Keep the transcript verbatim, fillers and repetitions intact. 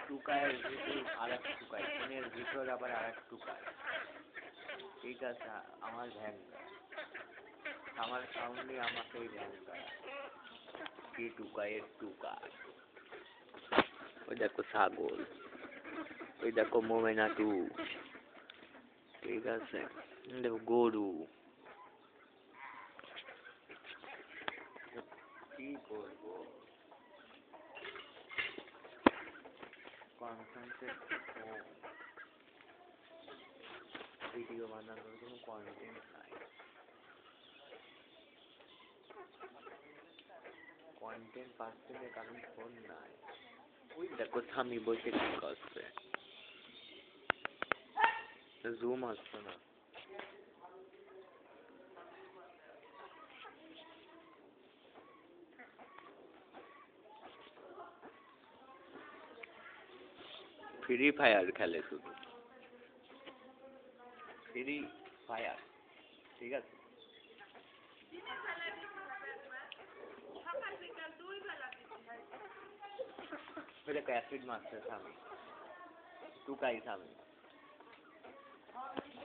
টুকায়ের ভিতর আর এক টুকাই, ফোনের ভিতর আবার আর এক টুকাই। ঠিক আছে, আমার ভ্যান আমার সামনে আমাকেই ভ্যান করা কি টুকাইয়ের টুকাই। ওই দেখো ছাগল, ওই দেখো মোমেনা টু, ঠিক আছে, দেখো গরু। কি করবো, কনসেন্ট্রেট ভিডিও বানানোর কোনো কন্টেন্ট নাই, কন্টেন্ট পাচ্ছে না কারণ ফোন নাই। ওই দেখো স্বামী বসে কি করছে, জুম আসছে না। ফ্রি ফায়ার খেলে শুধু, ফ্রি ফায়ার, ঠিক আছে। অ্যাসিড মারছে স্বামী, টুকাই স্বামী।